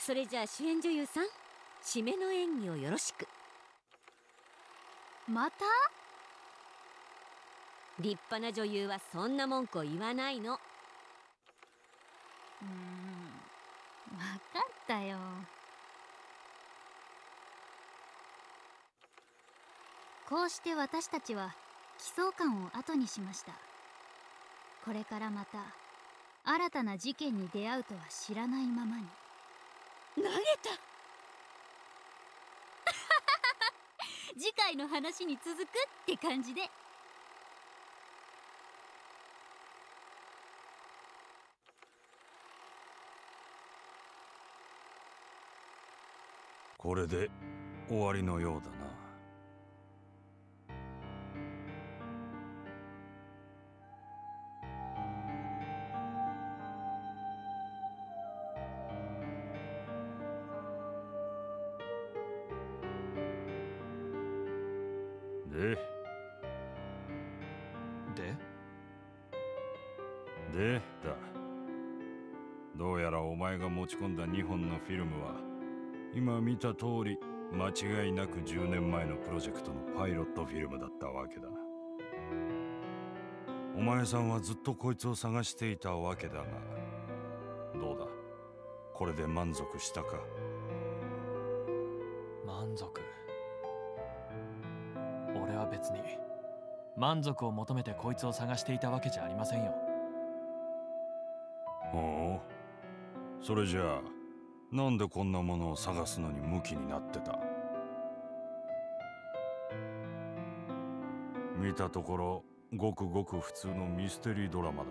それじゃあ主演女優さん、締めの演技をよろしく。 また？ 立派な女優はそんな文句を言わないの。 分かったよ。こうして私たちは奇想館を後にしました。これからまた新たな事件に出会うとは知らないままに。 投げた次回の話に続くって感じで。 これで終わりのようだな。でだ。どうやらお前が持ち込んだ2本のフィルムは今見た通り間違いなく10年前のプロジェクトのパイロットフィルムだったわけだ。お前さんはずっとこいつを探していたわけだが、どうだ、これで満足したか？ 満足？俺は別に満足を求めてこいつを探していたわけじゃありませんよ。 ほう、それじゃあなんでこんなものを探すのにムキになってた？見たところごくごく普通のミステリードラマだ。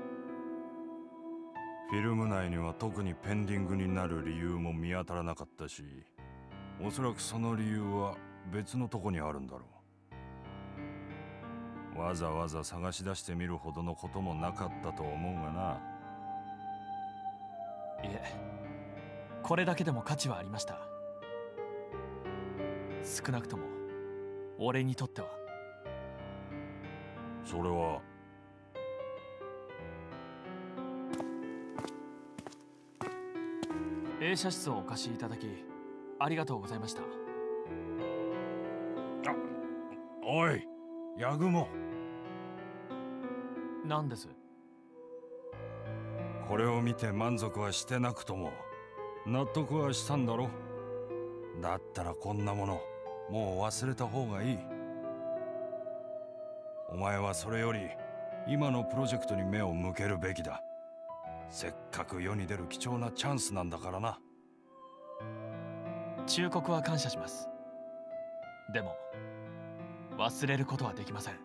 フィルム内には特にペンディングになる理由も見当たらなかったし、おそらくその理由は別のとこにあるんだろう。わざわざ探し出してみるほどのこともなかったと思うがな。 いえ、これだけでも価値はありました。少なくとも俺にとっては。 それは映写室をお貸しいただきありがとうございました。 おい、ヤグモ。 何です？ これを見て満足はしてなくとも納得はしたんだろ？だったらこんなものもう忘れた方がいい。お前はそれより今のプロジェクトに目を向けるべきだ。せっかく世に出る貴重なチャンスなんだからな。 忠告は感謝します。でも忘れることはできません。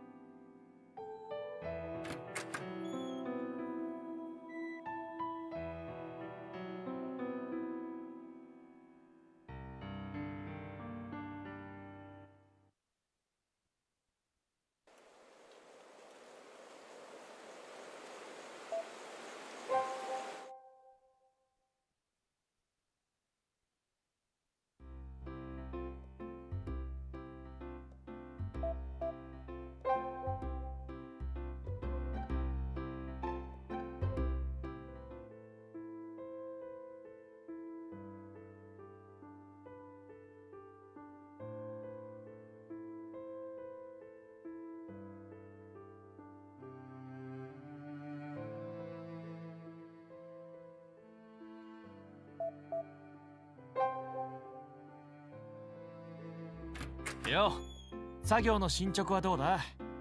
よう、作業の進捗はどうだ？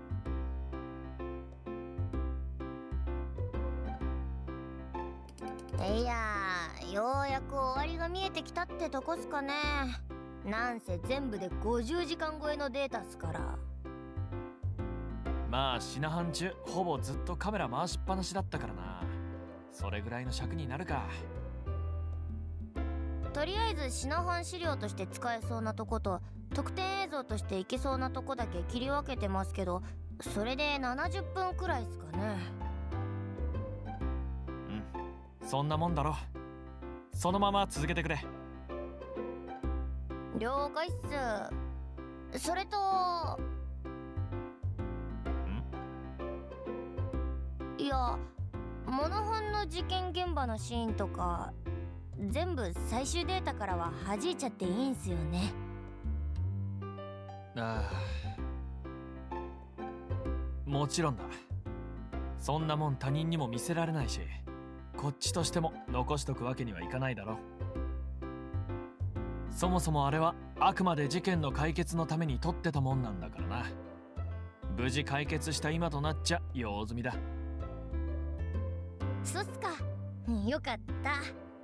いやー、ようやく終わりが見えてきたってとこっすかね。なんせ全部で50時間超えのデータっすから。 まあシナハン中ほぼずっとカメラ回しっぱなしだったからな。それぐらいの尺になるか。 とりあえずシナハン資料として使えそうなとこと特典映像としていけそうなとこだけ切り分けてますけど、それで70分くらいっすかね。 そんなもんだろ。そのまま続けてくれ。 了解っす。それといや、モノホンの事件現場のシーンとか全部最終データからは弾いちゃっていいんすよね。 ああ、もちろんだ。そんなもん他人にも見せられないし、こっちとしても残しとくわけにはいかないだろ。そもそもあれはあくまで事件の解決のために取ってたもんなんだからな。無事解決した今となっちゃ用済みだ。 そっすか。よかった。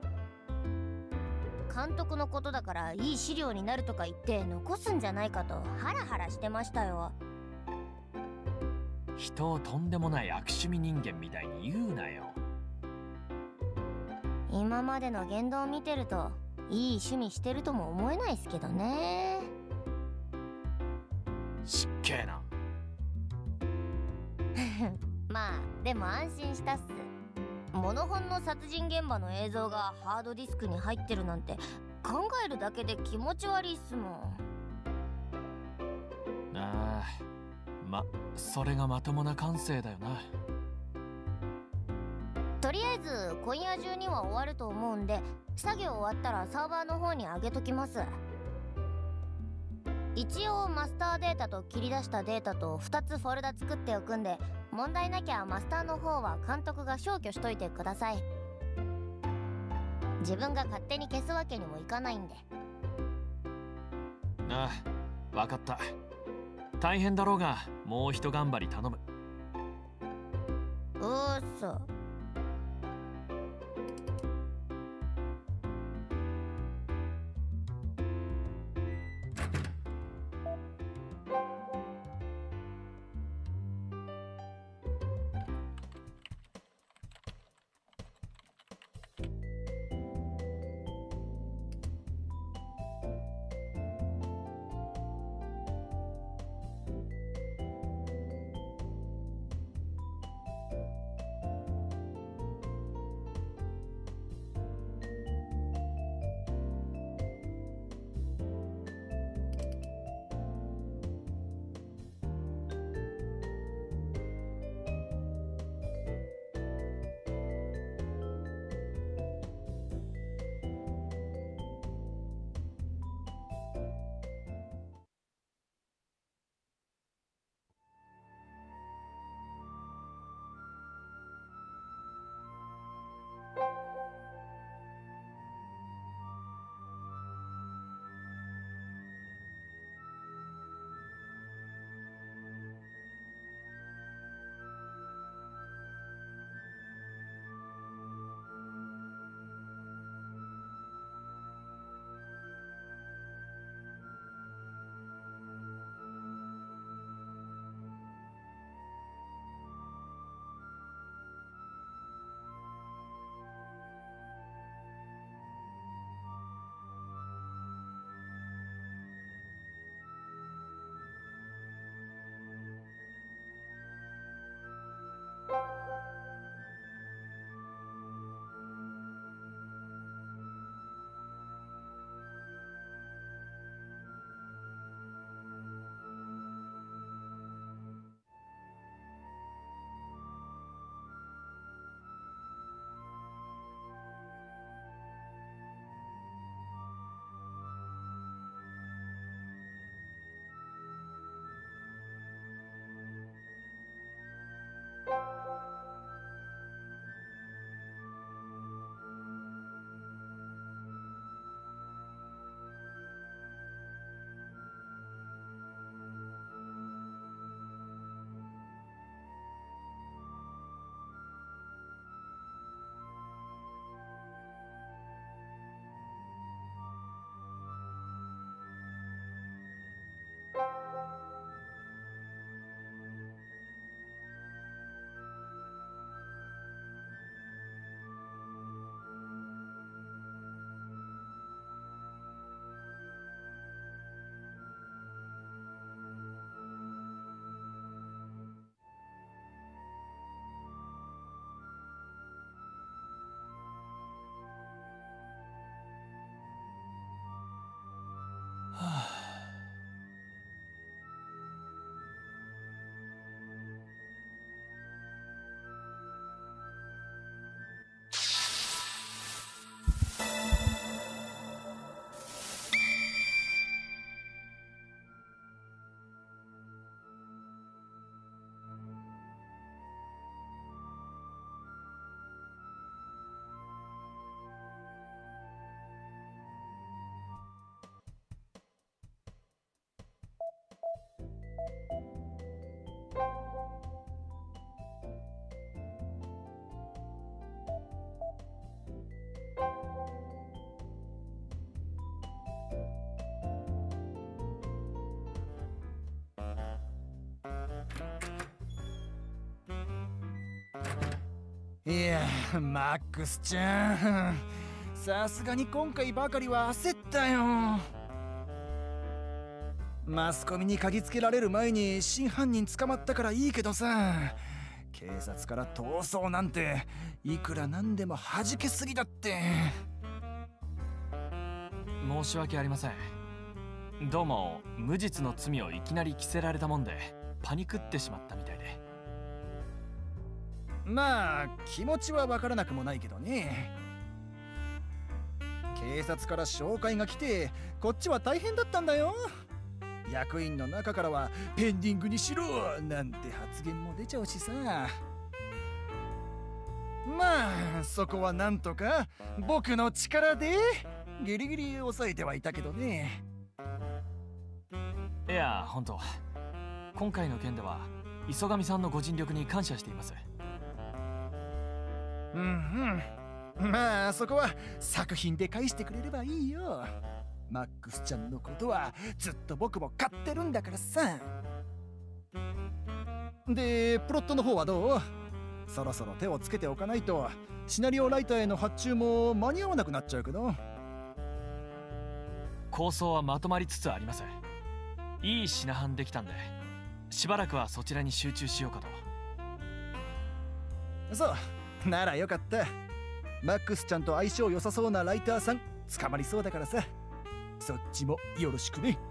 監督のことだからいい資料になるとか言って残すんじゃないかとハラハラしてましたよ。 人をとんでもない悪趣味人間みたいに言うなよ。 今までの言動を見てるといい趣味してるとも思えないっすけどね。 しっけえな。 まあでも安心したっす。モノホンの殺人現場の映像がハードディスクに入ってるなんて考えるだけで気持ち悪いっすもん。 ああ、それがまともな感性だよな。 とりあえず今夜中には終わると思うんで、作業終わったらサーバーの方に上げときます。一応マスターデータと切り出したデータと2つフォルダ作っておくんで、問題なきゃマスターの方は監督が消去しといてください。自分が勝手に消すわけにもいかないんで。 ああ、わかった。大変だろうがもう一頑張り頼む。 うーっそ。 いや、マックスちゃん、さすがに今回ばかりは焦ったよ。マスコミに嗅ぎつけられる前に真犯人捕まったからいいけどさ、警察から逃走なんていくらなんでも弾けすぎだって。 申し訳ありません。どうも無実の罪をいきなり着せられたもんでパニクってしまったみたいで。 まあ気持ちはわからなくもないけどね。警察から紹介が来てこっちは大変だったんだよ。役員の中からはペンディングにしろなんて発言も出ちゃうしさ。まあそこはなんとか僕の力でギリギリ抑えてはいたけどね。 いや本当、今回の件では磯上さんのご尽力に感謝しています。 うんうん、まあそこは作品で返してくれればいいよ。マックスちゃんのことはずっと僕も買ってるんだからさ。でプロットの方はどう？そろそろ手をつけておかないとシナリオライターへの発注も間に合わなくなっちゃうけど。 構想はまとまりつつあります。いい品版できたんでしばらくはそちらに集中しようかと。 そうならよかった。マックスちゃんと相性良さそうなライターさん捕まりそうだからさ、そっちもよろしくね。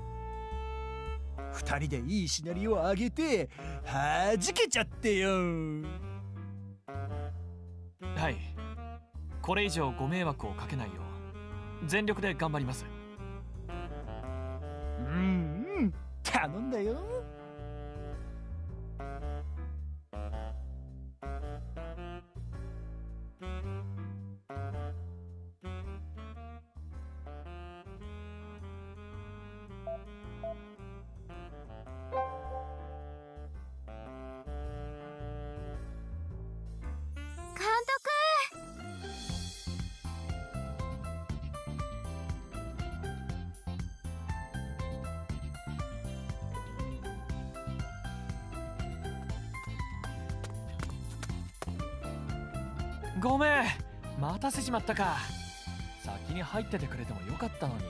二人でいいシナリオを上げてはじけちゃってよ。 はい、これ以上ご迷惑をかけないよう全力で頑張ります。 頼んだよ。 ごめん、待たせちまったか。先に入っててくれてもよかったのに。 い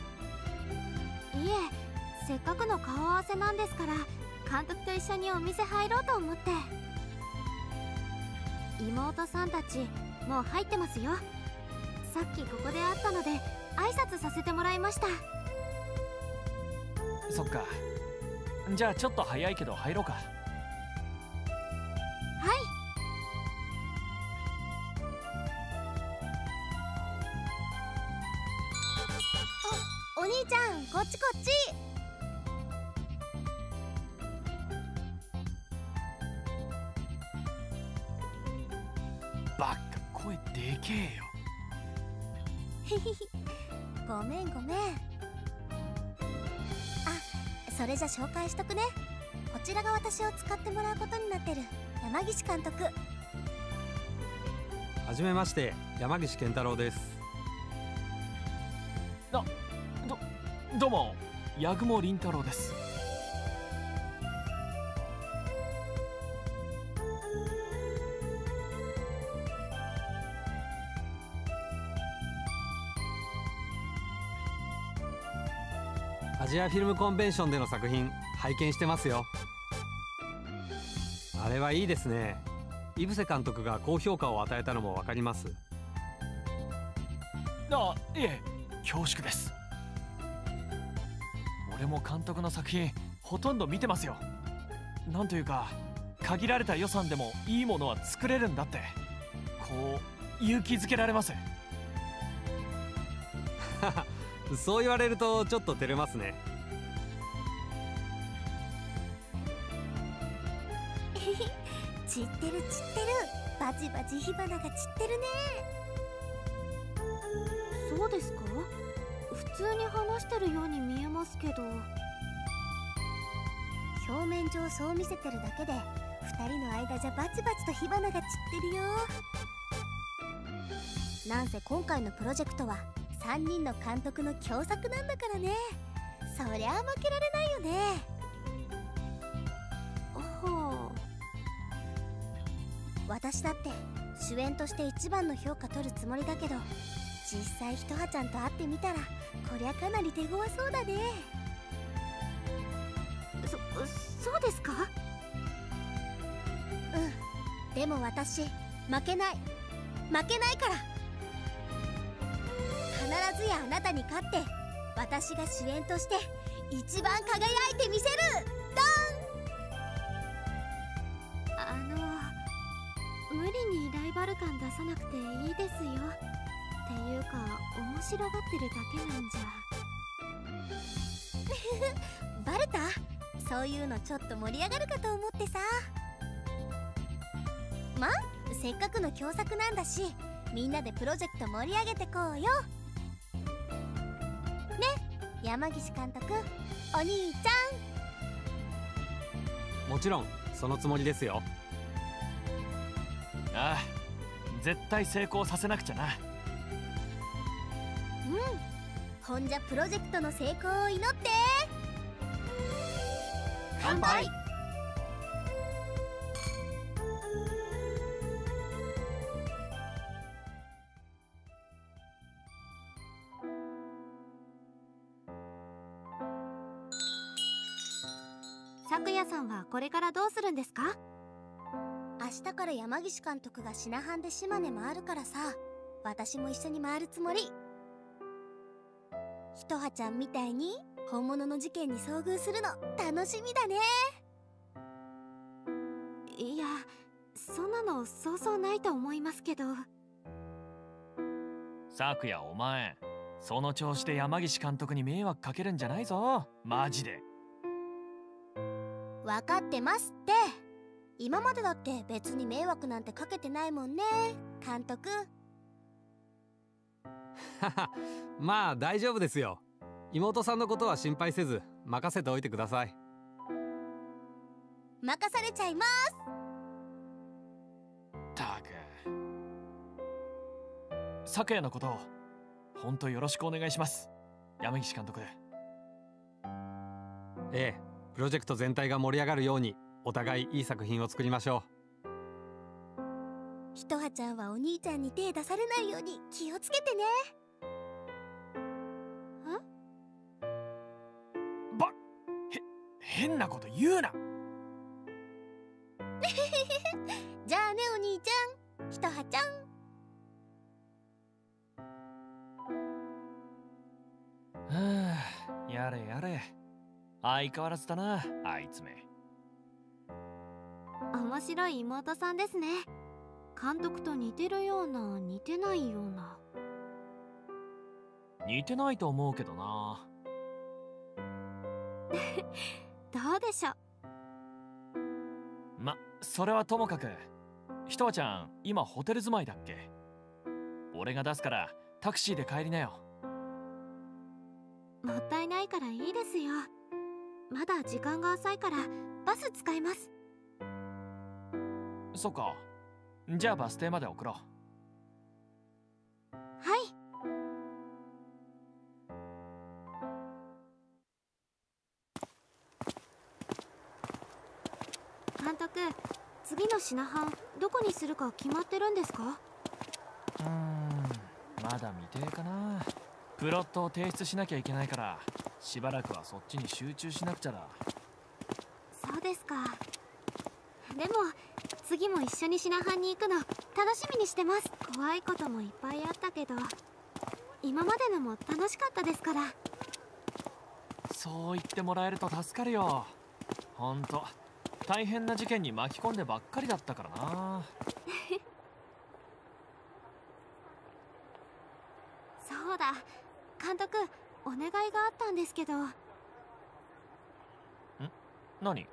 え、せっかくの顔合わせなんですから監督と一緒にお店入ろうと思って。妹さんたちもう入ってますよ。さっきここで会ったので挨拶させてもらいました。 そっか、じゃあちょっと早いけど入ろうか。 お兄ちゃん、こっちこっち。 バカ、声でけえよ。 ひひひ、ごめんごめん。あ、それじゃ紹介しとくね。こちらが私を使ってもらうことになってる山岸監督。 はじめまして、山岸健太郎です。 どうも、八雲凛太郎です。 アジアフィルムコンベンションでの作品拝見してますよ。あれはいいですね。井伏監督が高評価を与えたのも分かります。 いえ、恐縮です。俺も監督の作品ほとんど見てますよ。なんというか限られた予算でもいいものは作れるんだってこう勇気づけられます。 そう言われるとちょっと照れますね。 散ってる散ってる、バチバチ火花が散ってるね。 そうですか？普通に話してるように見えますけど。 表面上そう見せてるだけで2人の間じゃバチバチと火花が散ってるよ。なんせ今回のプロジェクトは3人の監督の共作なんだからね。そりゃあ負けられないよね。ほう。私だって主演として一番の評価取るつもりだけど、実際ひとはちゃんと会ってみたらこりゃかなり手強そうだね。 そうですか？ うん、でも私負けないから必ずやあなたに勝って私が主演として一番輝いてみせる。 無理にライバル感出さなくていいですよ。っていうか面白がってるだけなんじゃ。 バレた？そういうのちょっと盛り上がるかと思ってさ。まあせっかくの共作なんだし、みんなでプロジェクト盛り上げてこうよ。ね、山岸監督、お兄ちゃん。もちろんそのつもりですよ。 ああ、絶対成功させなくちゃな。 ほんじゃプロジェクトの成功を祈って。 乾杯。 咲夜さんはこれからどうするんですか？ 明日から山岸監督がシナハンで島根回るからさ、私も一緒に回るつもり。ひとはちゃんみたいに本物の事件に遭遇するの楽しみだね。 いや、そんなのそうそうないと思いますけど。 咲夜、お前その調子で山岸監督に迷惑かけるんじゃないぞ、マジで。 分かってますって。今までだって別に迷惑なんてかけてないもんね、監督。 まあ大丈夫ですよ。妹さんのことは心配せず任せておいてください。 任されちゃいます。 たく、咲夜のことを本当よろしくお願いします、山岸監督。 ええ、プロジェクト全体が盛り上がるようにお互いいい作品を作りましょう。ひとはちゃんはお兄ちゃんに手出されないように気をつけてね。 変なこと言うな。 じゃあね、お兄ちゃん、ひとはちゃん。やれやれ、相変わらずだな、あいつめ。 面白い妹さんですね。監督と似てるような似てないような。 似てないと思うけどな。 どうでしょう。 それはともかく、ひとはちゃん今ホテル住まいだっけ？俺が出すからタクシーで帰りなよ。 もったいないからいいですよ。まだ時間が浅いからバス使います。 そっか、じゃあバス停まで送ろう。 はい。監督、次のシナハンどこにするか決まってるんですか？ まだ未定かな。プロットを提出しなきゃいけないからしばらくはそっちに集中しなくちゃだ。 そうですか。でも次も一緒にシナハンに行くの楽しみにしてます。怖いこともいっぱいあったけど今までのも楽しかったですから。 そう言ってもらえると助かるよ。ほんと大変な事件に巻き込んでばっかりだったからな。 そうだ、監督、お願いがあったんですけど。 何？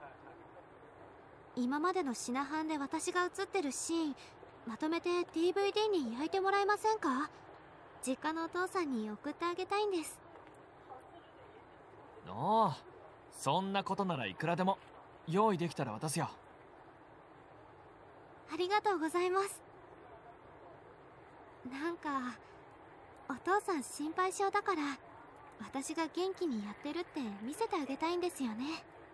今までのシナハンで私が映ってるシーンまとめて DVD に焼いてもらえませんか？実家のお父さんに送ってあげたいんです。 ああ、 そんなことならいくらでも。用意できたら渡すよ。 ありがとうございます。なんかお父さん心配性だから、私が元気にやってるって見せてあげたいんですよね。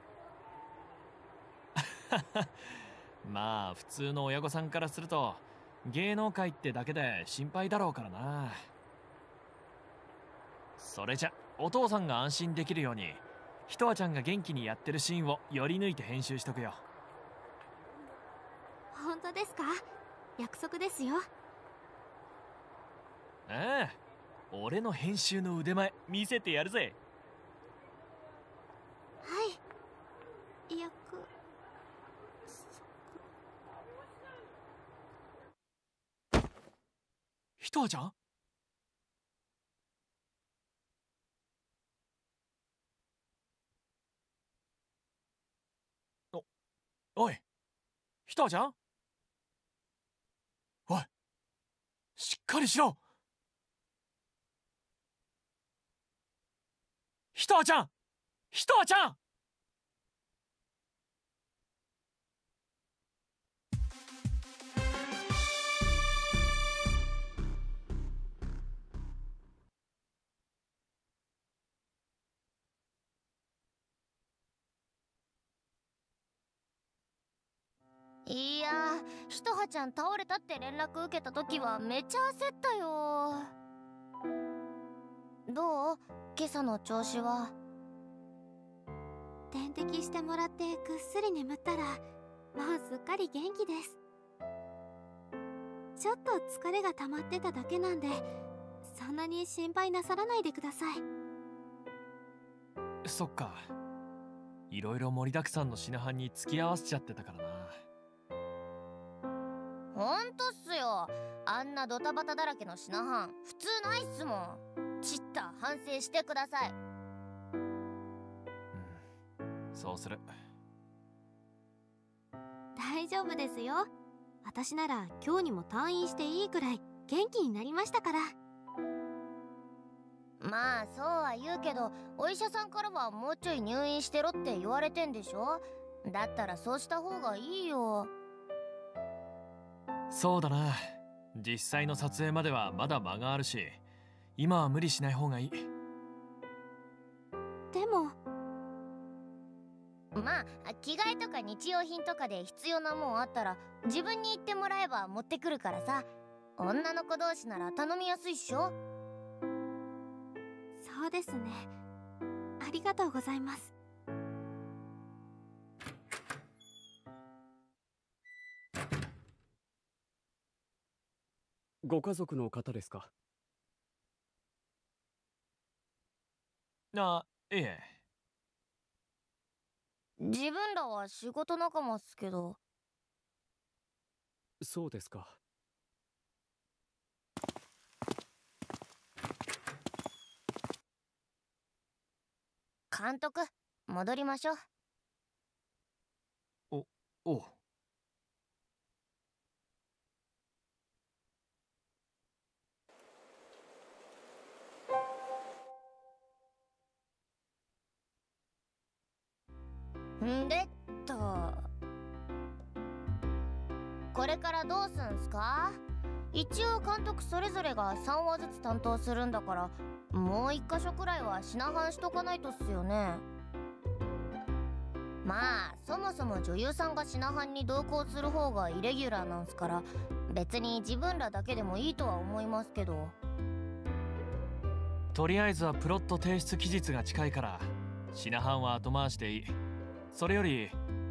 まあ普通の親御さんからすると芸能界ってだけで心配だろうからな。それじゃお父さんが安心できるように、ひとあちゃんが元気にやってるシーンをより抜いて編集しとくよ。 本当ですか？約束ですよ。 ああ、俺の編集の腕前見せてやるぜ。 はい。 ひとあちゃん？おい、ひとあちゃん？おい、しっかりしろ。ひとあちゃん、ひとあちゃん！ いやー、ひとはちゃん倒れたって連絡受けた時はめちゃ焦ったよ。どう？今朝の調子は。 点滴してもらってぐっすり眠ったら、もうすっかり元気です。ちょっと疲れが溜まってただけなんで、そんなに心配なさらないでください。 そっか、いろいろ盛りだくさんの品班に付き合わせちゃってたからな。 ほんとっすよ。あんなドタバタだらけの品班普通ないっすもん。ちった反省してください。 そうする。 大丈夫ですよ。私なら今日にも退院していいくらい元気になりましたから。 まあそうは言うけど、お医者さんからはもうちょい入院してろって言われてんでしょ。だったらそうした方がいいよ。 そうだな、実際の撮影まではまだ間があるし、今は無理しない方がいい。 でもまあ着替えとか日用品とかで必要なもんあったら自分に言ってもらえば持ってくるからさ。女の子同士なら頼みやすいっしょ。 そうですね。ありがとうございます。 ご家族の方ですか？ あ、ええ。 自分らは仕事仲間っすけど。 そうですか。 監督、戻りましょう。 おう。 んでこれからどうすんすか？一応監督それぞれが3話ずつ担当するんだから、もう1箇所くらいは品班しとかないとっすよね。まあそもそも女優さんが品班に同行する方がイレギュラーなんすから、別に自分らだけでもいいとは思いますけど。 とりあえずはプロット提出期日が近いから品班は後回しでいい。それより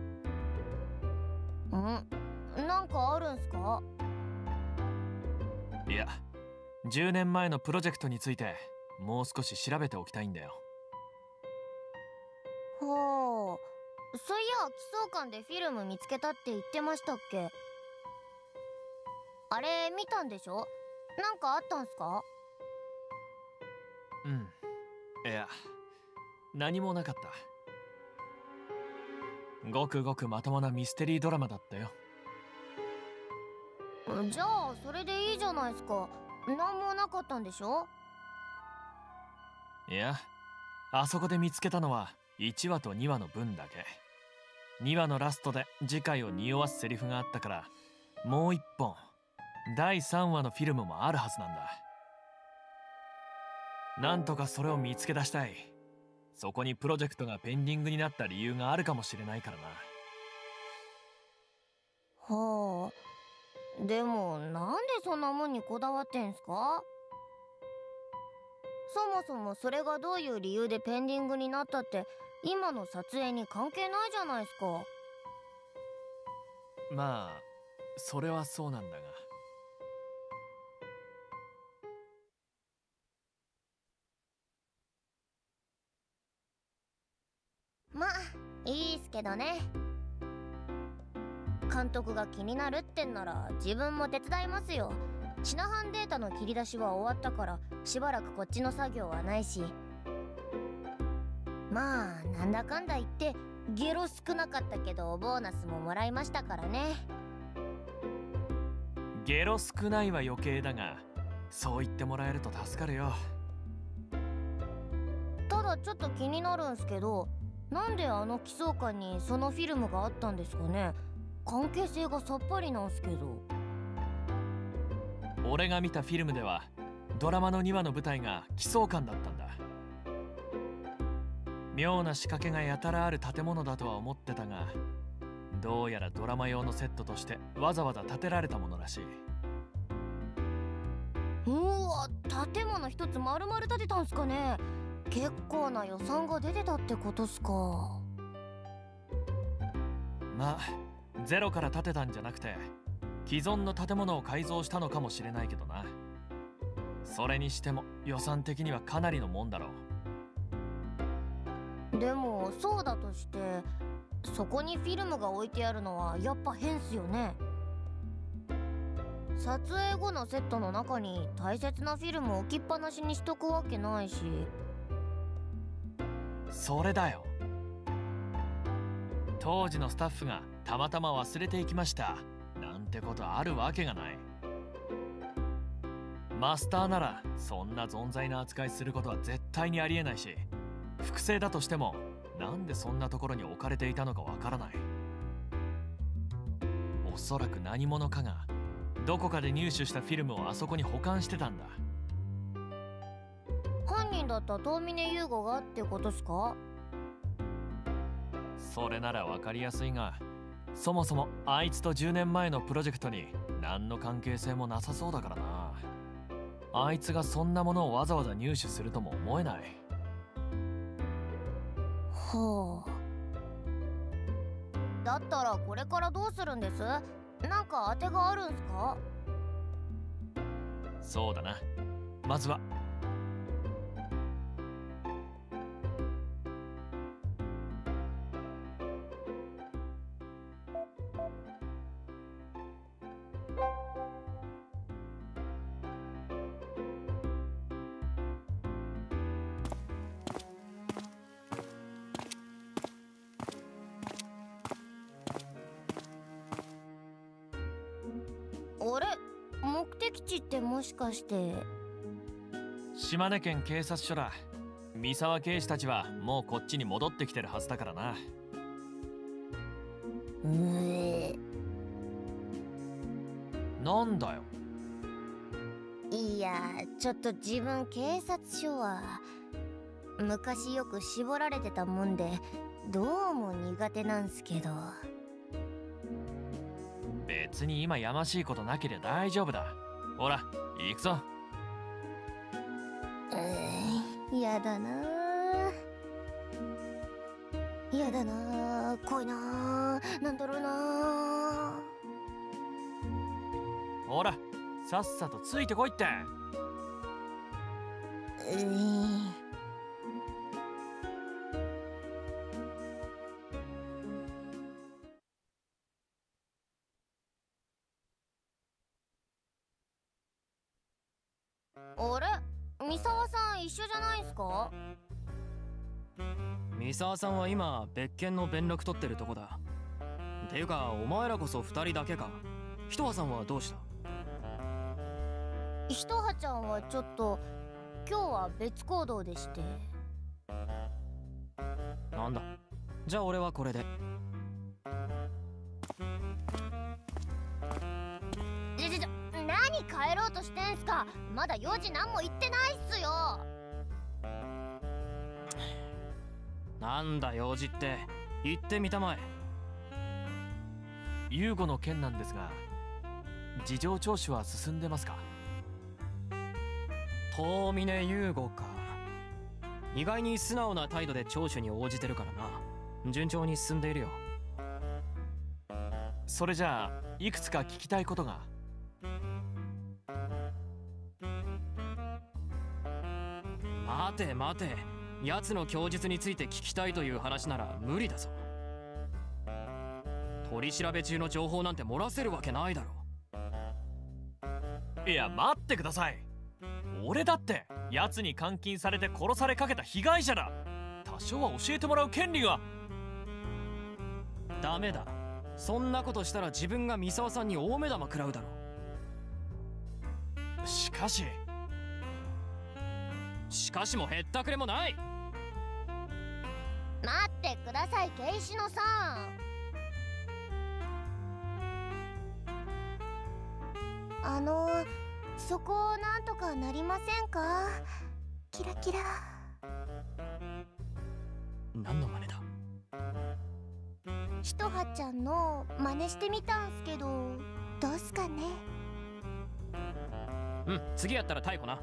なんかあるんすか？ いや、10年前のプロジェクトについてもう少し調べておきたいんだよ。 ほう、そういや奇想館でフィルム見つけたって言ってましたっけ？あれ見たんでしょ？なんかあったんすか？ いや、何もなかった。ごくごくまともなミステリードラマだったよ。 じゃあそれでいいじゃないですか。何もなかったんでしょ？ いや、あそこで見つけたのは 1話と2話の分だけ。2話のラストで次回を匂わすセリフがあったから、もう1本第3話のフィルムもあるはずなんだ。なんとかそれを見つけ出したい。そこにプロジェクトがペンディングになった理由があるかもしれないからな。 はあ、でもなんでそんなもんにこだわってんすか？そもそもそれがどういう理由でペンディングになったって今の撮影に関係ないじゃないすか。 まあそれはそうなんだが。 まあいいっすけどね。監督が気になるってんなら自分も手伝いますよ。シナハンデータの切り出しは終わったからしばらくこっちの作業はないし、まあなんだかんだ言ってゲロ少なかったけどボーナスももらいましたからね。 ゲロ少ないは余計だが、そう言ってもらえると助かるよ。 ただちょっと気になるんすけど、なんであの奇想館にそのフィルムがあったんですかね。関係性がさっぱりなんすけど。 俺が見たフィルムではドラマの2話の舞台が奇想館だったんだ。妙な仕掛けがやたらある建物だとは思ってたが、どうやらドラマ用のセットとしてわざわざ建てられたものらしい。 うわ、建物一つ丸々建てたんすかね。結構な予算が出てたってことっすか。 まあゼロから建てたんじゃなくて既存の建物を改造したのかもしれないけどな。それにしても予算的にはかなりのもんだろう。でもそうだとしてそこにフィルムが置いてあるのはやっぱ変っすよね。撮影後のセットの中に大切なフィルムを置きっぱなしにしとくわけないし。 それだよ。当時のスタッフがたまたま忘れていきましたなんてことあるわけがない。マスターならそんな存在な扱いすることは絶対にありえないし、複製だとしてもなんでそんなところに置かれていたのかわからない。おそらく何者かがどこかで入手したフィルムをあそこに保管してたんだ。 犯人だった遠峰優吾がってことっすか？ それなら分かりやすいが、そもそもあいつと10年前のプロジェクトに何の関係性もなさそうだからな。あいつがそんなものをわざわざ入手するとも思えない。 はあ。だったらこれからどうするんです？なんか当てがあるんすか？ そうだな。まずはあれ、目的地ってもしかして島根県警察署だ。三沢刑事たちはもうこっちに戻ってきてるはずだからな。なんだよ。 いや、ちょっと自分警察署は昔よく絞られてたもんでどうも苦手なんすけど。 別に今やましいことなければ大丈夫だ。ほら行くぞ。 やだなぁ、やだなぁ、怖いなぁ、なんだろうなぁ。ほらさっさとついてこいって。 あれ、三沢さん一緒じゃないんすか？ 三沢さんは今別件の弁録取ってるとこだ。ていうかお前らこそ2人だけか。ひとはさんはどうした？ ひとはちゃんはちょっと今日は別行動でして。 なんなんだ。じゃあ俺はこれで。 何帰ろうとしてんすか。まだ4時何も言ってないっすよ。 なんだ用事って、言ってみたまえ。 ユーゴの件なんですが、事情聴取は進んでますか？ 遠峰優吾か。意外に素直な態度で聴取に応じてるからな。順調に進んでいるよ。 それじゃあいくつか聞きたいことが。 待て待て、奴の供述について聞きたいという話なら無理だぞ。取り調べ中の情報なんて漏らせるわけないだろ。 いや待ってください。俺だって奴に監禁されて殺されかけた被害者だ。多少は教えてもらう権利が。 ダメだ。そんなことしたら自分が三沢さんに大目玉食らうだろ。 しかしもへったくれもない。 待ってください、ケイシノさん。そこなんとかなりませんか？キラキラ。 何の真似だ？ ひとはちゃんの真似してみたんすけど、どうすかね？ うん、次やったら逮捕な。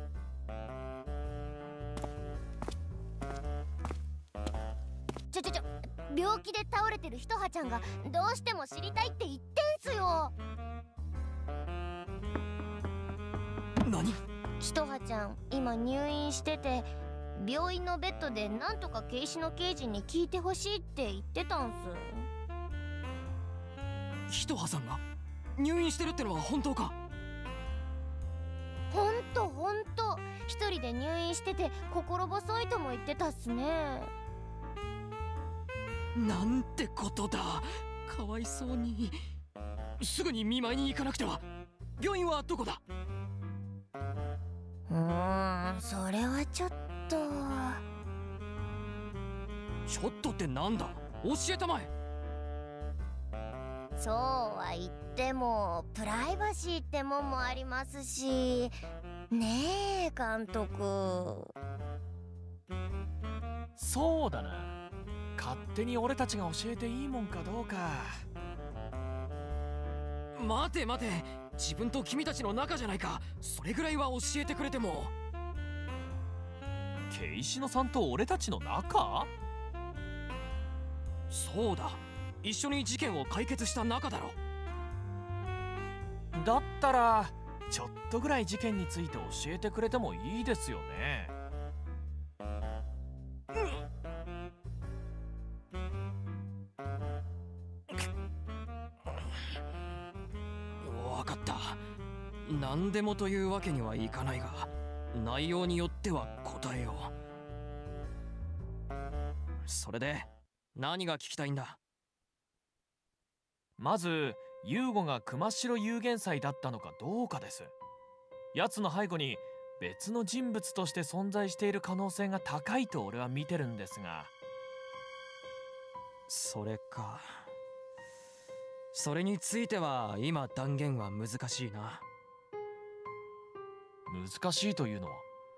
病気で倒れてるひとはちゃんがどうしても知りたいって言ってんすよ。 何？ ひとはちゃん今入院してて、病院のベッドでなんとか警視の刑事に聞いてほしいって言ってたんす。ひとはさんが入院してるってのは本当か？ ほんと一人で入院してて心細いとも言ってたっすね。 なんてことだ。かわいそうに。すぐに見舞いに行かなくては。病院はどこだ？ それはちょっと。 ちょっとってなんだ？教えたまえ。 そうは言ってもプライバシーってもんもありますしねえ、監督。 そうだな。勝手に俺たちが教えていいもんかどうか。 待て待て、自分と君たちの仲じゃないか。それぐらいは教えてくれても。 ケイシノさんと俺たちの仲？ そうだ、一緒に事件を解決した仲だろ。 だったらちょっとぐらい事件について教えてくれてもいいですよね。 分かった。何でもというわけにはいかないが、内容によっては答えよう。それで何が聞きたいんだ？ まずユーゴが熊代有限祭だったのかどうかです。奴の背後に別の人物として存在している可能性が高いと俺は見てるんですが。 それか。それについては今断言は難しいな。 難しいというのは？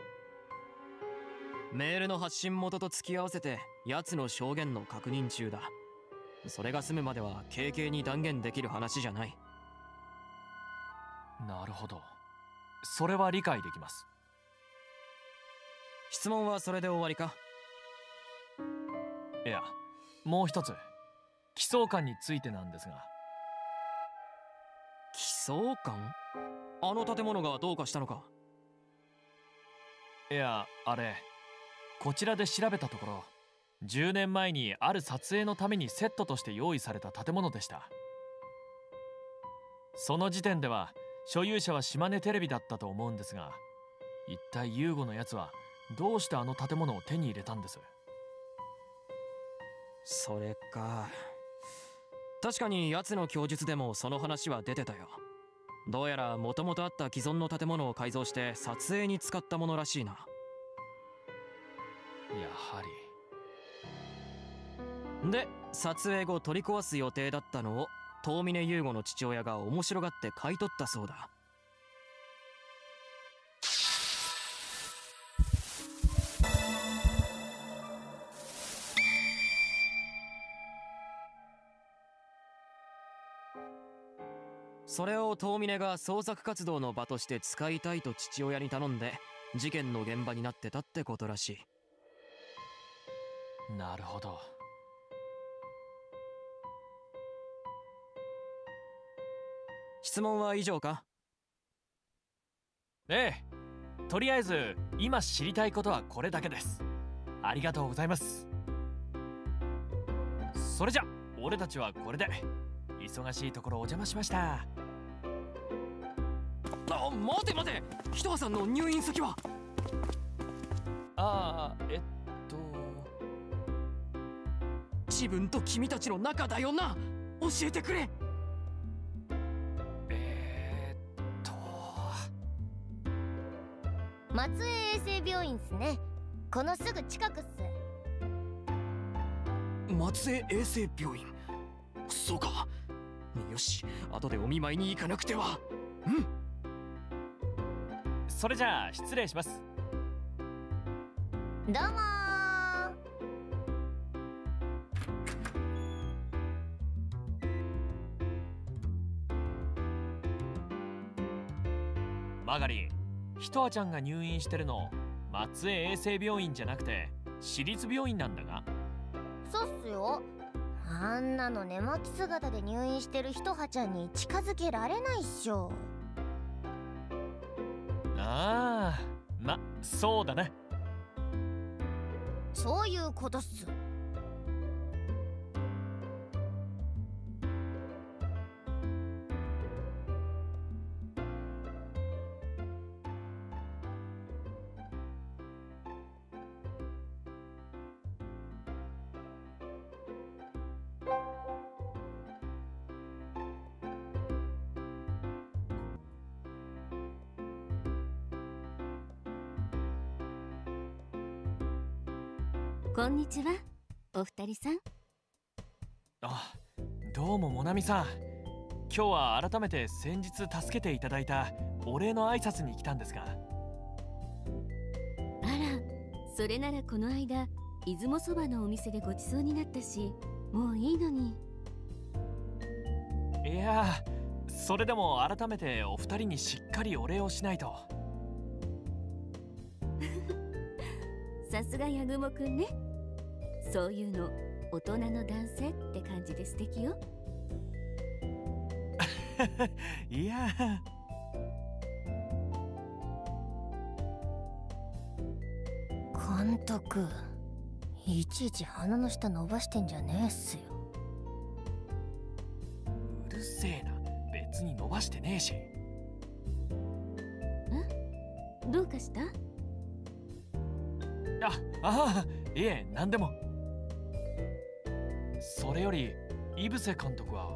メールの発信元と突き合わせて奴の証言の確認中だ。それが済むまでは軽々に断言できる話じゃない。 なるほど、それは理解できます。 質問はそれで終わりか？ いや、もう一つ奇想館についてなんですが。 奇想館？あの建物がどうかしたのか？ いや、あれこちらで調べたところ、10年前にある撮影のためにセットとして用意された建物でした。その時点では所有者は島根テレビだったと思うんですが、一体ユーゴのやつはどうしてあの建物を手に入れたんです？ それか。確かに奴の供述でもその話は出てたよ。どうやらもともとあった既存の建物を改造して撮影に使ったものらしいな。 やはり。 で撮影後取り壊す予定だったのを遠峰優吾の父親が面白がって買い取ったそうだ。それを遠峰が創作活動の場として使いたいと父親に頼んで事件の現場になってたってことらしい。なるほど。 質問は以上か？ ええ、とりあえず今知りたいことはこれだけです。ありがとうございます。それじゃ俺たちはこれで。忙しいところお邪魔しました。 待て待て、ひとはさんの入院先は？自分と君たちの仲だよな。教えてくれ。 松江衛生病院っすね。このすぐ近くっす。 松江衛生病院。そうか。よし、後でお見舞いに行かなくては。うん。 それじゃあ失礼します。 どうもー。 マガリン、ひとあちゃんが入院してるの松江衛生病院じゃなくて私立病院なんだが。 そうっすよ。あんなの寝巻き姿で入院してるひとはちゃんに近づけられないっしょ。 ああ、ま、そうだね。 そういうことっす。 こんにちは、お二人さん。 あ、どうもモナミさん。今日は改めて先日助けていただいたお礼の挨拶に来たんですが。 あら、それならこの間出雲そばのお店でごちそうになったし、もういいのに。 いや、それでも改めてお二人にしっかりお礼をしないと。 さすがヤグモくんね。そういうの大人の男性って感じで素敵よ。 いや、 監督、いちいち鼻の下伸ばしてんじゃねえっすよ。 うるせえな、別に伸ばしてねえし。 どうかした？ いえ、何でも。それより井伏監督は？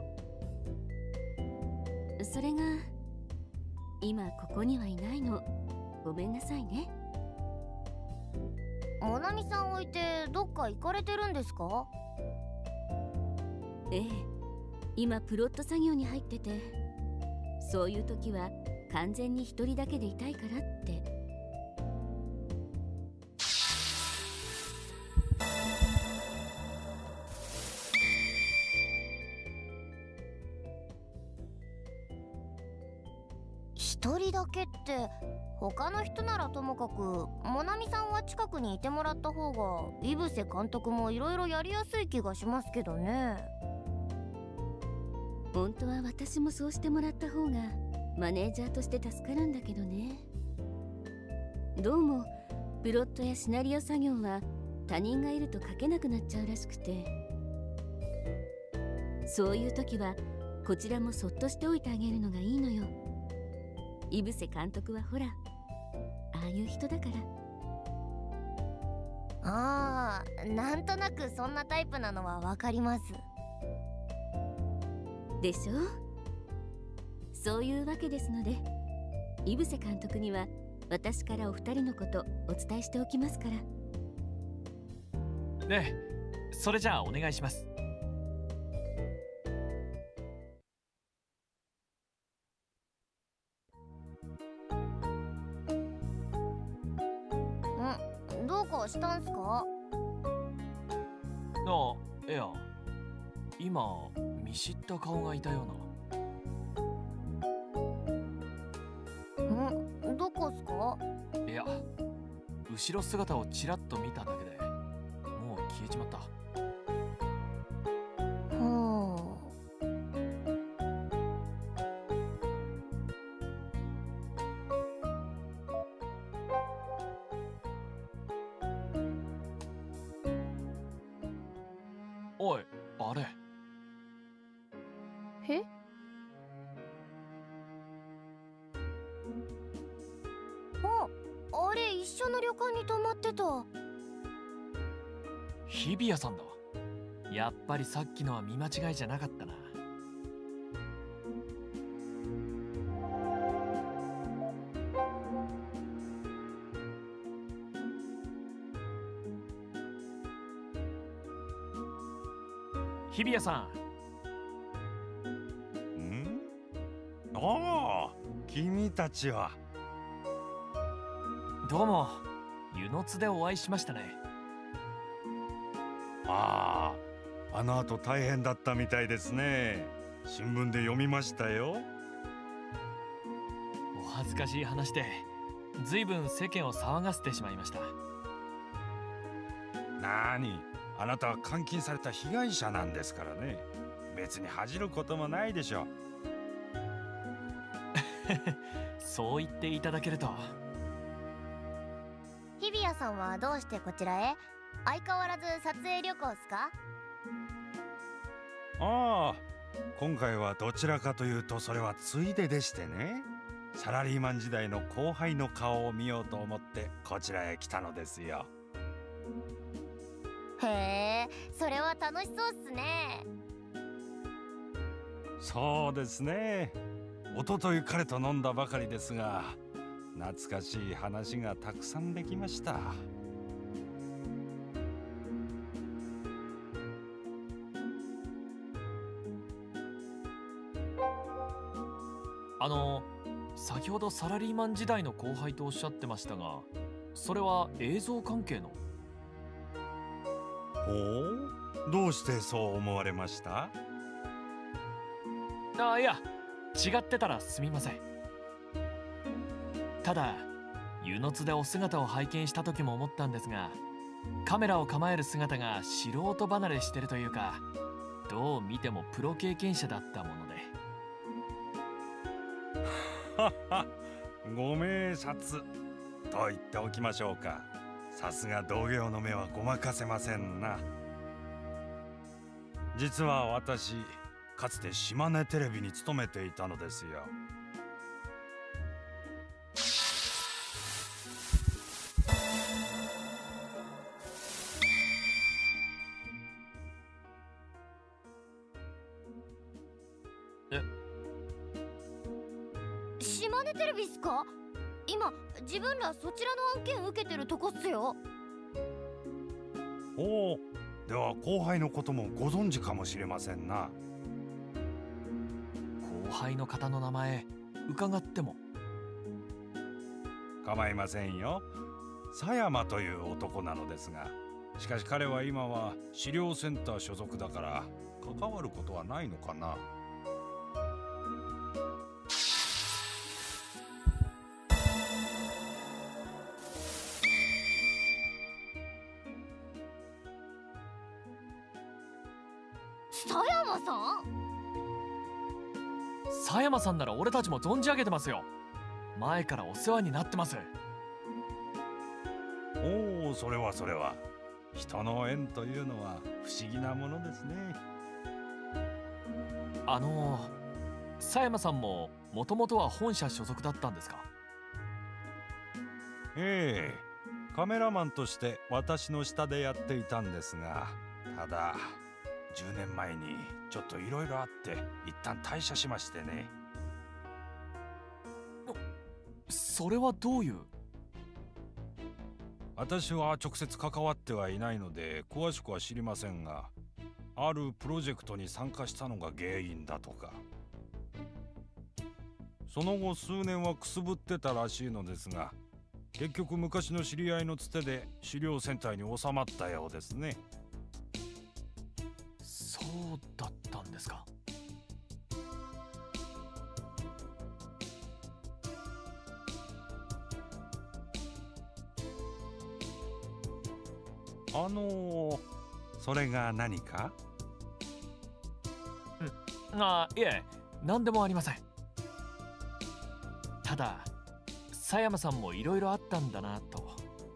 それが今ここにはいないの。ごめんなさいね。 モナミさん置いてどっか行かれてるんですか？ ええ、今プロット作業に入ってて、そういう時は完全に一人だけでいたいからって。 一人だけって他の人ならともかく、モナミさんは近くにいてもらった方が井伏監督もいろいろやりやすい気がしますけどね。 本当は私もそうしてもらった方がマネージャーとして助かるんだけどね。どうもプロットやシナリオ作業は他人がいると書けなくなっちゃうらしくて、そういう時はこちらもそっとしておいてあげるのがいいのよ。井伏監督はほら、ああいう人だから。 ああ、なんとなくそんなタイプなのはわかります。 でしょ？そういうわけですので、井伏監督には私からお二人のことお伝えしておきますから。 ねえ、 それじゃあお願いします。 どうかしたんすか？ いや、今見知った顔がいたような。 どこっすか？ いや、後ろ姿をちらっと見ただけでもう消えちまった。おい、あれ。 え？あれ一緒の旅館に泊まってた。 日比谷さんだ。やっぱりさっきのは見間違いじゃなかったな。日比谷さん？ああ、君たちは。 どうも、湯の津でお会いしましたね。 ああ、あの後大変だったみたいですね。新聞で読みましたよ。 お恥ずかしい話で随分世間を騒がせてしまいました。 なに、あなたは監禁された被害者なんですからね。別に恥じることもないでしょ。 そう言っていただけると。 日比谷さんはどうしてこちらへ？相変わらず撮影旅行っすか？ ああ、今回はどちらかというとそれはついででしてね。サラリーマン時代の後輩の顔を見ようと思ってこちらへ来たのですよ。 へえ、それは楽しそうっすね。 そうですね。一昨日彼と飲んだばかりですが、懐かしい話がたくさんできました。 先ほどサラリーマン時代の後輩とおっしゃってましたが、それは映像関係の？ ほう、どうしてそう思われました？ いや、違ってたらすみません。ただ湯の津でお姿を拝見した時も思ったんですが、カメラを構える姿が素人離れしてるというか、どう見てもプロ経験者だったもので。 はは、ご明察と言っておきましょうか。さすが同業の目はごまかせませんな。実は私、かつて島根テレビに勤めていたのですよ。 島根テレビっすか？今自分らそちらの案件受けてるとこっすよ。 おお、では後輩のこともご存知かもしれませんな。 後輩の方の名前伺っても？ 構いませんよ。佐山という男なのですが、しかし彼は今は資料センター所属だから関わることはないのかな。 佐山さん？ 佐山さんなら俺たちも存じ上げてますよ。前からお世話になってます。 おお、それはそれは。人の縁というのは不思議なものですね。 佐山さんももともとは本社所属だったんですか？ ええ、カメラマンとして私の下でやっていたんですが、ただ10年前にちょっといろいろあって一旦退社しましてね。 それはどういう？ 私は直接関わってはいないので詳しくは知りませんが、あるプロジェクトに参加したのが原因だとか。その後数年はくすぶってたらしいのですが、結局昔の知り合いのつてで資料センターに収まったようですね。 そうだったんですか。 それが何か？ いえ、何でもありません。ただ佐山さんもいろいろあったんだなと。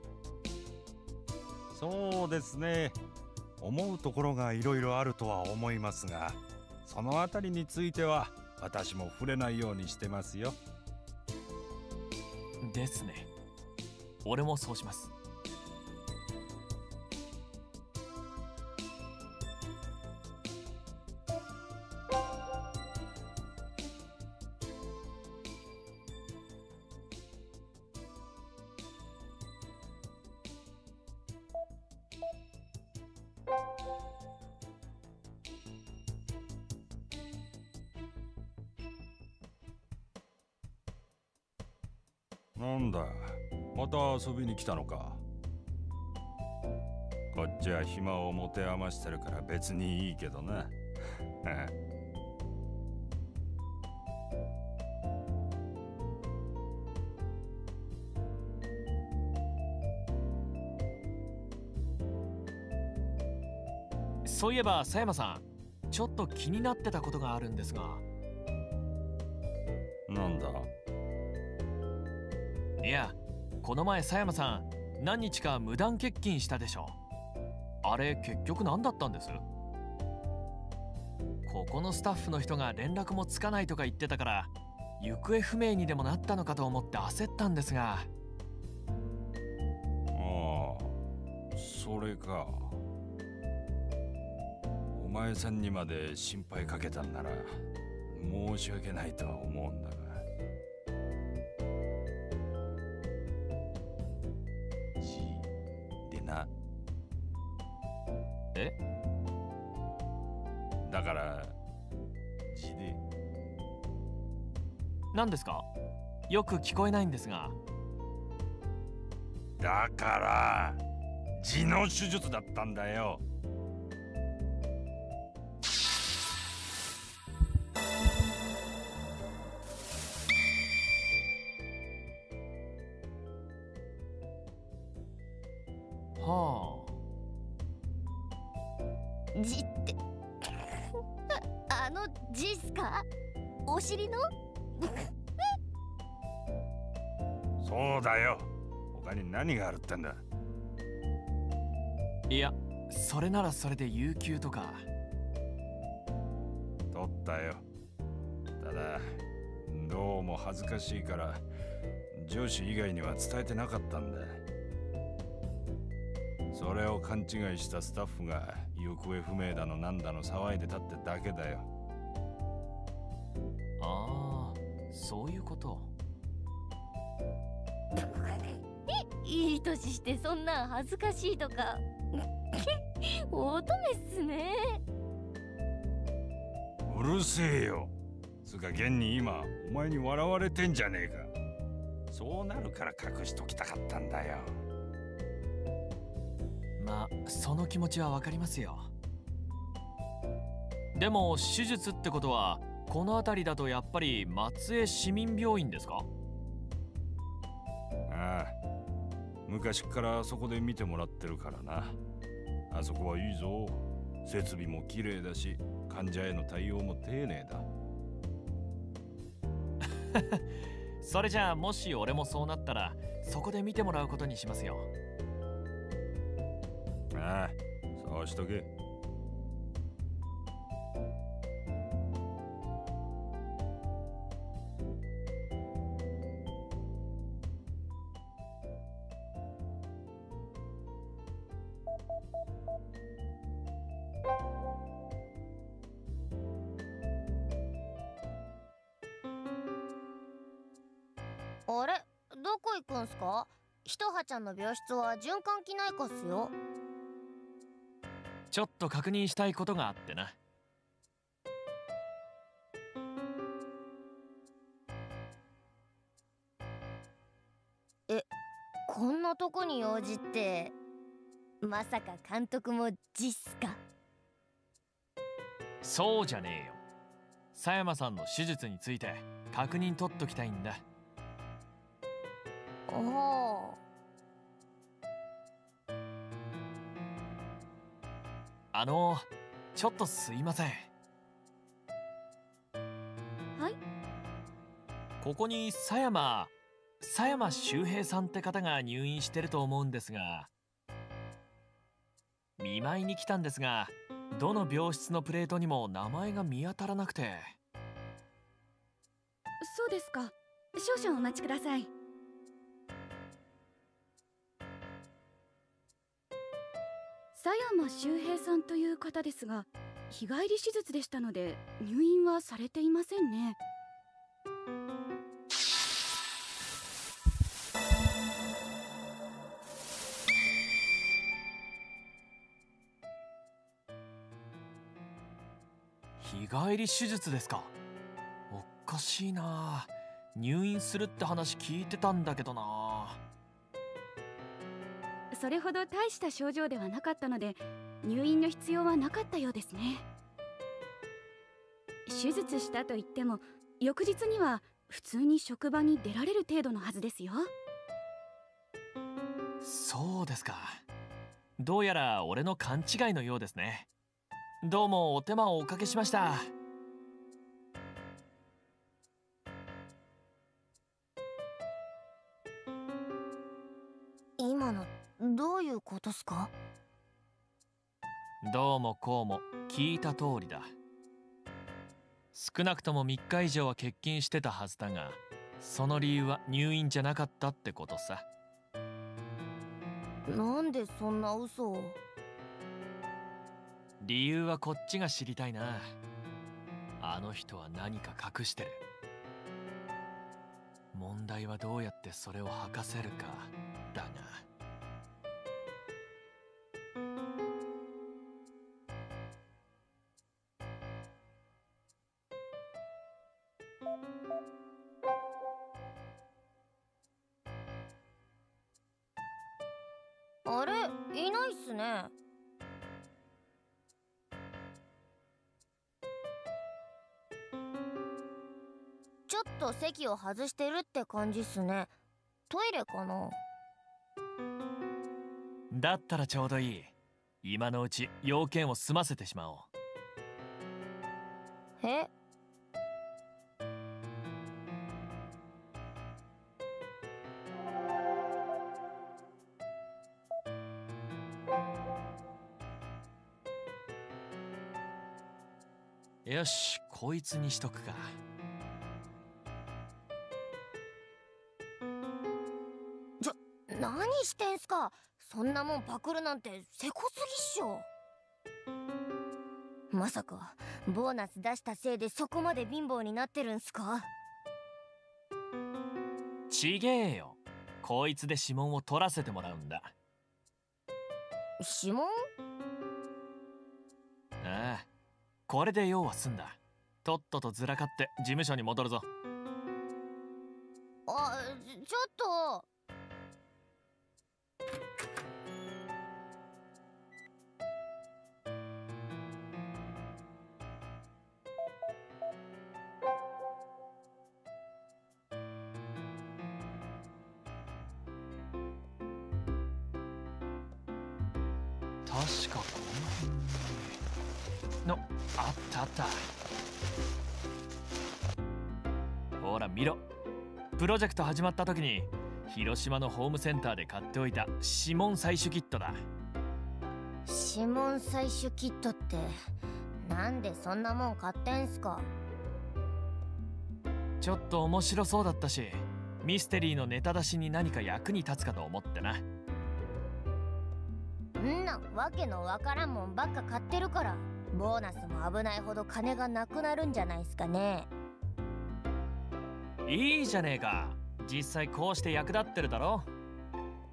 そうですね、思うところがいろいろあるとは思いますが、そのあたりについては私も触れないようにしてますよ。 ですね。俺もそうします。 なんだ、また遊びに来たのか。こっちは暇を持て余してるから別にいいけどな。 そういえば佐山さん、ちょっと気になってたことがあるんですが。 なんだ？ いや、この前佐山さん何日か無断欠勤したでしょ。あれ結局何だったんです？ここのスタッフの人が連絡もつかないとか言ってたから、行方不明にでもなったのかと思って焦ったんですが。 ああ、それか。お前さんにまで心配かけたんなら申し訳ないとは思うんだが。でな。 え？ だから字で。 何ですか？よく聞こえないんですが。 だから痔の手術だったんだよ。 は痔ってあの痔っすか？お尻の？ そうだよ。他に何があるってんだ。 いや、それならそれで有給とか。 取ったよ。ただどうも恥ずかしいから上司以外には伝えてなかったんだ。それを勘違いしたスタッフが行方不明だのなんだの騒いでたってだけだよ。 ああ、そういうこと。 いい年してそんなん恥ずかしいとか乙女っすね。 うるせえよ。つうか現に今お前に笑われてんじゃねえか。そうなるから隠しときたかったんだよ。 まあその気持ちはわかりますよ。でも手術ってことはこの辺りだとやっぱり松江市民病院ですか？ ああ、昔からそこで見てもらってるからな。あそこはいいぞ。設備も綺麗だし患者への対応も丁寧だ。 それじゃあもし俺もそうなったらそこで見てもらうことにしますよ。 ああ、そうしとけ。 あれ、どこ行くんすか？ ひとはちゃんの病室は循環器内科っすよ。 ちょっと確認したいことがあってな。 こんなとこに用事って、まさか監督もジっすか？ そうじゃねえよ。佐山さんの手術について確認取っときたいんだ。 おお。 ちょっとすいません。 はい。 ここに佐山周平さんって方が入院してると思うんですが、見舞いに来たんですが、どの病室のプレートにも名前が見当たらなくて。 そうですか。少々お待ちください。佐山周平さんという方ですが、日帰り手術でしたので入院はされていませんね。 日帰り手術ですか？おかしいな。入院するって話聞いてたんだけどな。 それほど大した症状ではなかったので入院の必要はなかったようですね。手術したといっても翌日には普通に職場に出られる程度のはずですよ。 そうですか。どうやら俺の勘違いのようですね。どうもお手間をおかけしました。 今のどういうことっすか？ どうもこうも聞いた通りだ。少なくとも3日以上は欠勤してたはずだが、その理由は入院じゃなかったってことさ。 なんでそんな嘘を？ 理由はこっちが知りたいな。あの人は何か隠してる。問題はどうやってそれを吐かせるかだが。 あれ、いないっすね。ちょっと席を外してるって感じっすね。トイレかな？ だったらちょうどいい。今のうち要件を済ませてしまおう。 え？ よし、こいつにしとくか。 何してんすか？そんなもんパクるなんてせこすぎっしょ。まさかボーナス出したせいでそこまで貧乏になってるんすか？ ちげえよ。こいつで指紋を取らせてもらうんだ。 指紋？ ああ、これで用は済んだ。とっととずらかって事務所に戻るぞ。 あ、ちょっと。 確かこの辺にあったあった。ほら見ろ。プロジェクト始まった時に広島のホームセンターで買っておいた指紋採取キットだ。 指紋採取キットってなんでそんなもん買ってんすか？ ちょっと面白そうだったし、ミステリーのネタ出しに何か役に立つかと思ってな。 んなわけのわからんもんばっか買ってるから、ボーナスも危ないほど金がなくなるんじゃないすかね。 いいじゃねえか。実際こうして役立ってるだろ。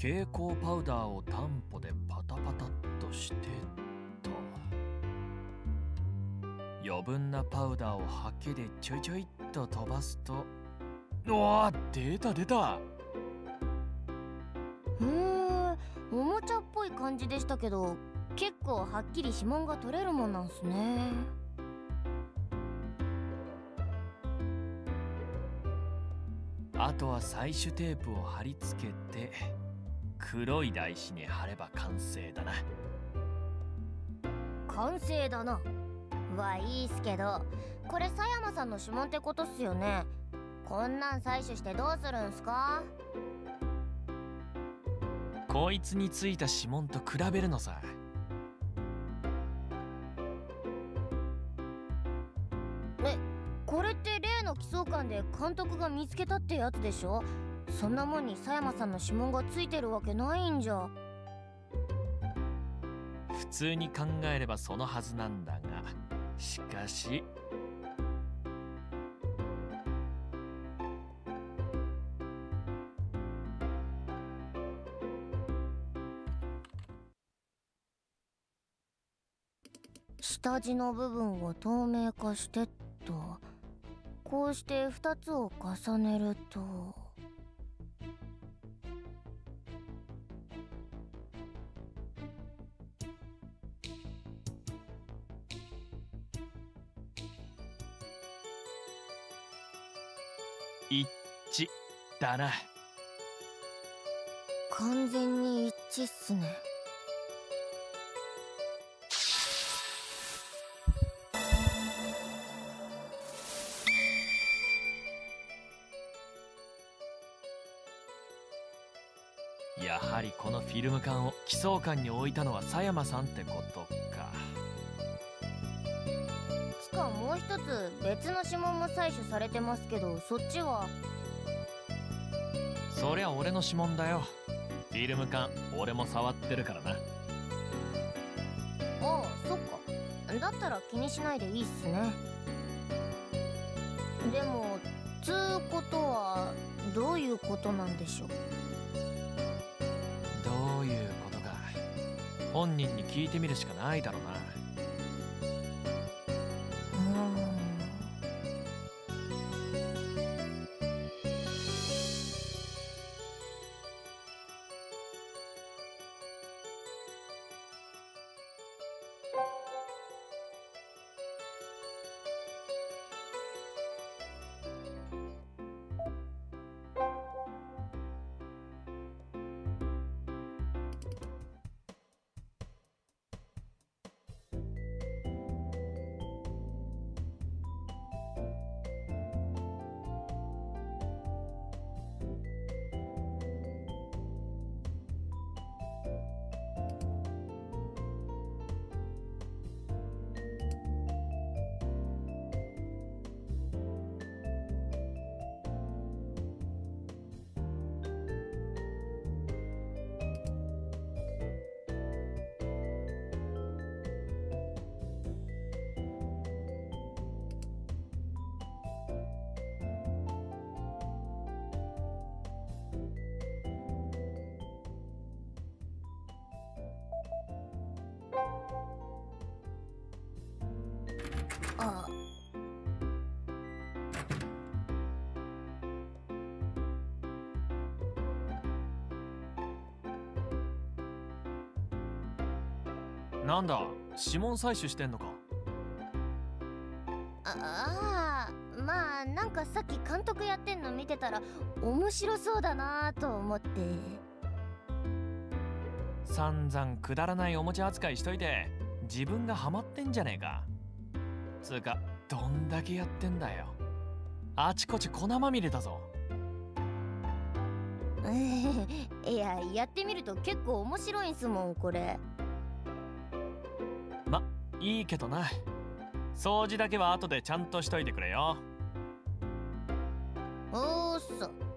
蛍光パウダーを担保でパタパタっとしてと、余分なパウダーをハケでちょいちょいっと飛ばすと、うわー、出た出た。 おもちゃっぽい感じでしたけど、結構はっきり指紋が取れるもんなんすね。 あとは採取テープを貼り付けて黒い台紙に貼れば完成だな。 完成だな。いいっすけど、これ狭山さんの指紋ってことっすよね。こんなん採取してどうするんすか？ こいつについた指紋と比べるのさ。 これって例の奇想館で監督が見つけたってやつでしょ？そんなもんに狭山さんの指紋がついてるわけないんじゃ。 普通に考えればそのはずなんだが、しかし下地の部分を透明化してっと、こうして2つを重ねると、 一致だな。 完全に一致っすね。 やはりこのフィルム缶を奇想館に置いたのは狭山さんってことか。 つかもう一つ別の指紋も採取されてますけど、そっちは？ そりゃ俺の指紋だよ。フィルム缶俺も触ってるからな。 ああ、そっか。だったら気にしないでいいっすね。でもつうことはどういうことなんでしょう？ どういうことか本人に聞いてみるしかないだろうな。あ、 なんだ、指紋採取してんのか。 まあなんかさっき監督やってんの見てたら面白そうだなと思って。 散々くだらないおもちゃ扱いしといて自分がハマってんじゃねえか。つうかどんだけやってんだよ。あちこち粉まみれだぞ。 いや、やってみると結構面白いんすもんこれ。 ま、いいけどな。掃除だけは後でちゃんとしといてくれよ。 おーっそ。